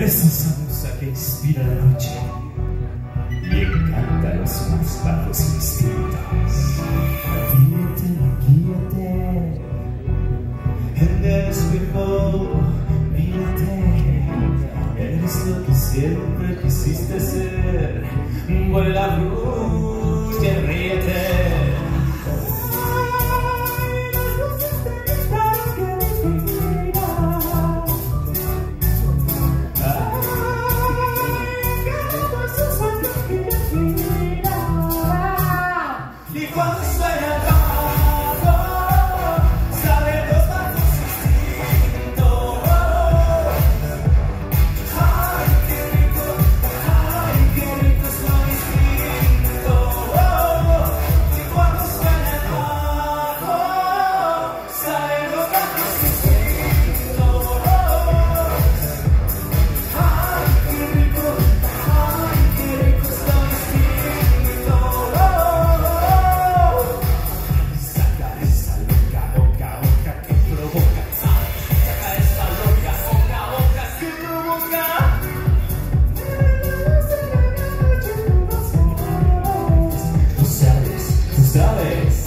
esa salsa que inspira la noche y encanta los más bajos instintos. Guíate en el espejo, mírate, eres lo que siempre quisiste ser. Vuela, luz, que ríete. Y cuando suena el bajo, salen los bajos instintos. Ay, qué rico es lo distinto. Y cuando suena el bajo, salen los bajos instintos. Ay, qué rico es lo distinto. Saca esa loca boca que provoca. Saca esa loca boca que provoca. Tú sabes